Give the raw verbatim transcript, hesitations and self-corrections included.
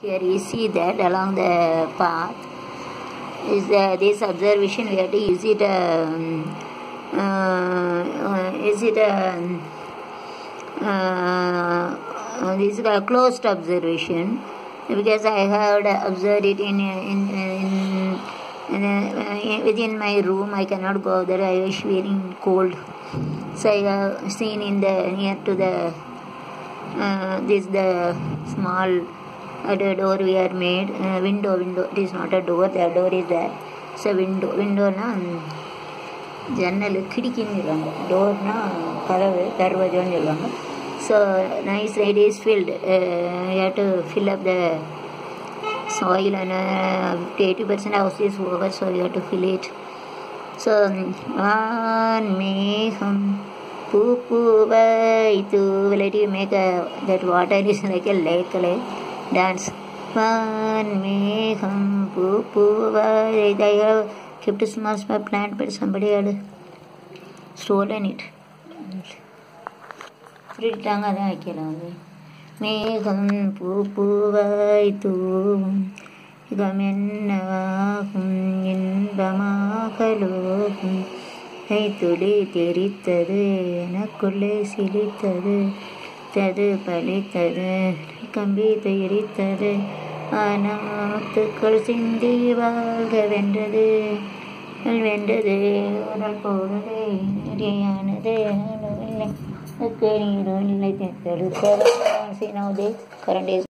Here you see that along the path is the, this observation we have to use it um, uh, is it a uh, this is a closed observation because I have observed it in in, in, in, in within my room. I cannot go there. I was feeling cold, so I have seen in the near to the uh, this the small uh, the door we are made uh, window window. It is not a door. The door is there. So window window na ஜன்னல் கிடிக்கின்னு சொல்லுவாங்க, டோர்னா கதவு தர்வாஜான்னு சொல்லுவாங்க. So nice right is filled you have to fill up the soil and uh, eighty percent house is over, so you have to fill it. So van meham pupuvai tu, let you make a that water is like a lake like dance. Van meham pupuvai. They have kept a small small plant, but somebody had stolen it. Fritanga da akela. மேகம் பூ பூவாய் தூவும் இகமென்னாகும் இன்பமாகலோகும் கைத்துளி தெரித்தது எனக்குள்ளே சிலித்தது தது பலித்தது கம்பி தெரித்தது ஆனத்துக்கள் சிந்தி வாழ்க வென்றது வென்றது உடல் போடுது நெறியானது இல்லை. Okay, you don't like that. See, nowadays, current days.